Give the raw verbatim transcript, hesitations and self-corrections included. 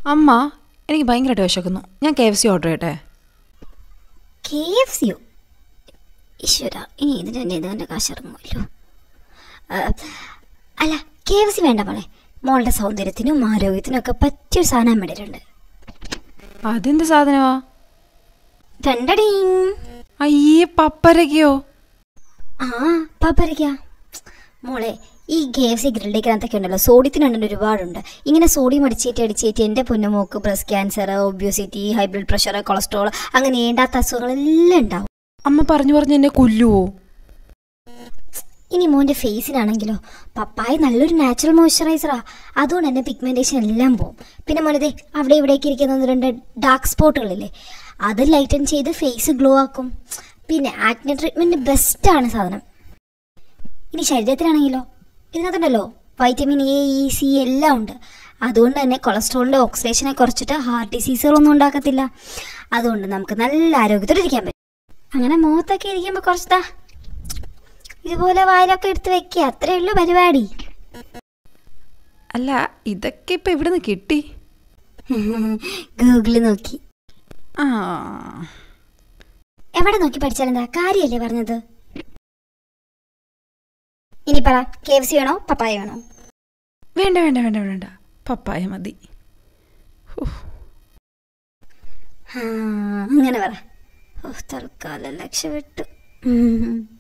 അമ്മ എനിക്ക് ഭയങ്കരമായിട്ട് വിശക്കുന്നു. ഞാൻ കെ എഫ് സി ഓർഡർ ചെയ്യട്ടെ? കെ എഫ് സിയോ? ഈശ്വര, ഇനി ഇതിന് തന്നെ ഇത് തന്നെ കാശിറങ്ങുമല്ലോ. അല്ല, കെ എഫ് സി വേണ്ട മോളെ. മോളുടെ സൗന്ദര്യത്തിനും ആരോഗ്യത്തിനും ഒക്കെ പറ്റിയൊരു സാധനം വേണ്ടിയിട്ടുണ്ട്. അതെന്ത് സാധനമാ? രണ്ടടി. അയ്യേ, പപ്പരക്കയോ? ആ, പപ്പരക്ക മോളെ. ഈ കെ എഫ് സി ഗ്രില്ലിക്കകത്തൊക്കെ ഉണ്ടല്ലോ, സോഡിയത്തിനുണ്ടല്ലോ ഒരുപാടുണ്ട്. ഇങ്ങനെ സോഡിയം അടിച്ചേറ്റി അടിച്ചേറ്റി എൻ്റെ പൊന്നുമോക്ക് breast cancer, obesity, high blood pressure, cholesterol, അങ്ങനെ വേണ്ടാത്ത അസുഖങ്ങളെല്ലാം ഉണ്ടാവും. അമ്മ പറഞ്ഞു പറഞ്ഞ് എന്നെ കൊല്ലുവോ? ഇനി മോൻ്റെ ഫേസിനാണെങ്കിലോ പപ്പായ നല്ലൊരു നാച്ചുറൽ മോയ്സ്ചറൈസറാ. അതുകൊണ്ട് തന്നെ പിഗ്മെൻറ്റേഷൻ എല്ലാം പോവും. പിന്നെ മോനതെ അവിടെ ഇവിടേക്ക് ഇരിക്കുന്ന രണ്ട് ഡാർക്ക് സ്പോട്ടുകളില്ലേ, അത് ലൈറ്റൻ ചെയ്ത് ഫേസ് ഗ്ലോ ആക്കും. പിന്നെ ആക്നെ ട്രീറ്റ്മെൻറ്റ് ബെസ്റ്റാണ് സാധനം. ഇനി ശരീരത്തിനാണെങ്കിലോ ഇതിനകത്തുണ്ടല്ലോ വൈറ്റമിൻ എ, ഇ, സി എല്ലാം ഉണ്ട്. അതുകൊണ്ട് തന്നെ കൊളസ്ട്രോളിൻ്റെ ഓക്സിഡേഷനെ കുറച്ചിട്ട് ഹാർട്ട് ഡിസീസുകളൊന്നും ഉണ്ടാക്കത്തില്ല. അതുകൊണ്ട് നമുക്ക് നല്ല ആരോഗ്യത്തോടെ ഇരിക്കാൻ പറ്റും. അങ്ങനെ മുഖത്തൊക്കെ ഇരിക്കുമ്പോൾ കുറച്ചതാ ഇതുപോലെ വായിലൊക്കെ എടുത്ത് വെക്കുക, അത്രയേ ഉള്ളൂ പരിപാടി. അല്ല, ഇതൊക്കെ ഇപ്പം എവിടെ നിന്ന് കിട്ടി? ഗൂഗിളിൽ നോക്കി. ആ, എവിടെ നോക്കി പഠിച്ചാലെന്താ, കാര്യമല്ലേ പറഞ്ഞത്. ഇനി പറ, കെ എഫ് സി വേണോ പപ്പായ വേണോ? വേണ്ട വേണ്ട വേണ്ട വേണ്ട, പപ്പായ മതി. അങ്ങനെ പറ. തൽക്കാലം രക്ഷപ്പെട്ടു.